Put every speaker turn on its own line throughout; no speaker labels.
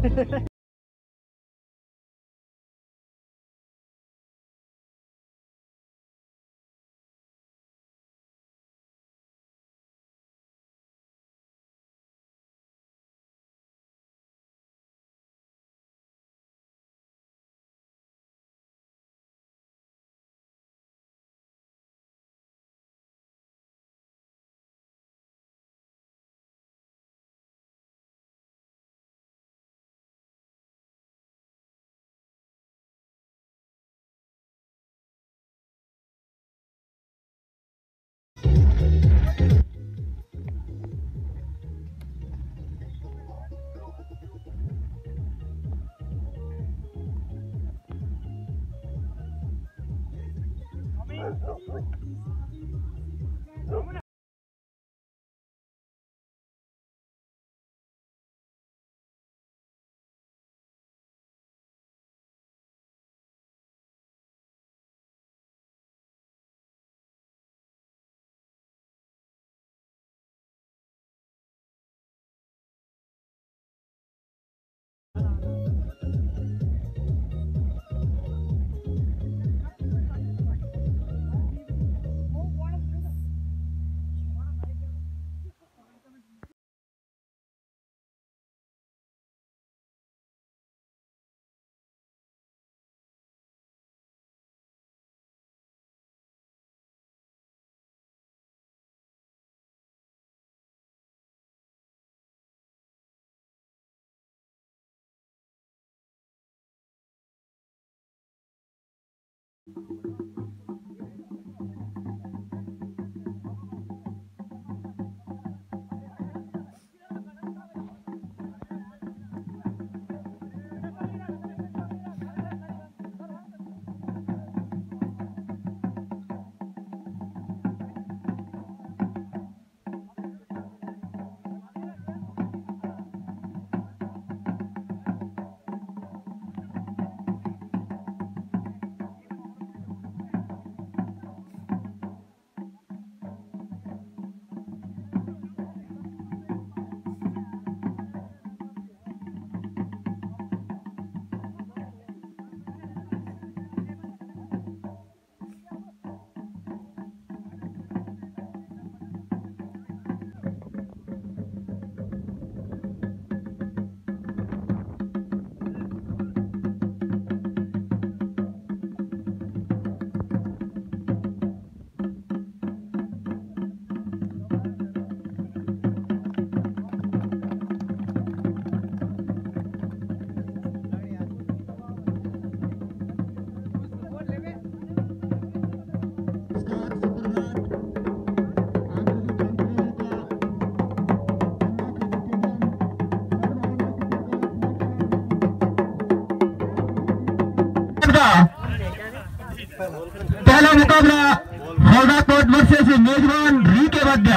पहला मुकाबला हौदा coat versus मेजबान री के मध्य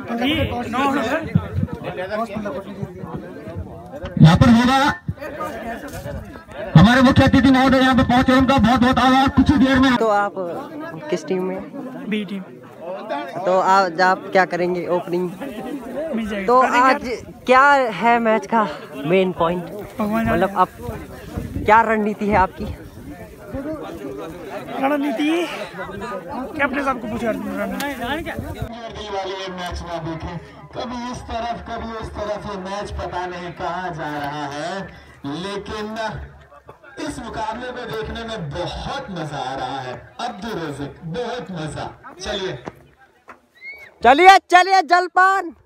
यहाँ पर होगा। हमारे मुख्य अतिथि महोदय यहाँ पे पहुंचे, उनका बहुत बहुत आभार। कुछ ही देर में।
तो आप किस टीम में?
B team.
तो आज आप क्या करेंगे ओपनिंग? तो आज क्या है मैच का मेन पॉइंट, मतलब अब क्या रणनीति है आपकी?
रणनीति कैप्टन साहब को पूछा
वाली मैच ना देखें, कभी इस तरफ कभी उस तरफ, ये मैच पता नहीं कहाँ जा रहा है, लेकिन इस मुकाबले में देखने में बहुत मजा आ रहा है। अब्दुल रज़ीक, बहुत मजा। चलिए
चलिए चलिए जलपान।